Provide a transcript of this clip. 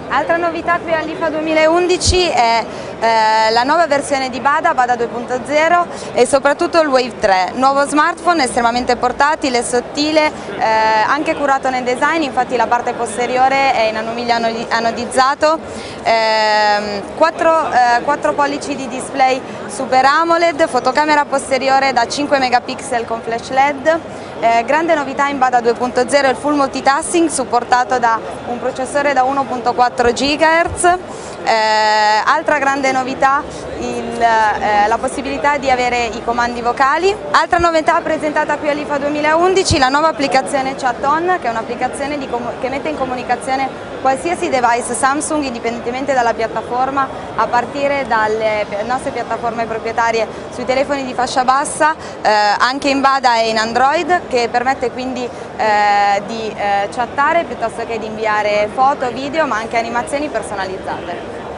Altra novità qui all'IFA 2011 è la nuova versione di Bada 2.0 e soprattutto il Wave 3, nuovo smartphone estremamente portatile, sottile, anche curato nel design, infatti la parte posteriore è in alluminio anodizzato, 4 pollici di display Super AMOLED, fotocamera posteriore da 5 megapixel con flash LED. Grande novità in Bada 2.0 il full multitasking supportato da un processore da 1.4 GHz. Altra grande novità la possibilità di avere i comandi vocali. Altra novità presentata qui all'IFA 2011, la nuova applicazione ChatOn, che è un'applicazione che mette in comunicazione qualsiasi device Samsung indipendentemente dalla piattaforma, a partire dalle nostre piattaforme proprietarie sui telefoni di fascia bassa, anche in Bada e in Android, che permette quindi di chattare piuttosto che di inviare foto, video, ma anche animazioni personalizzate.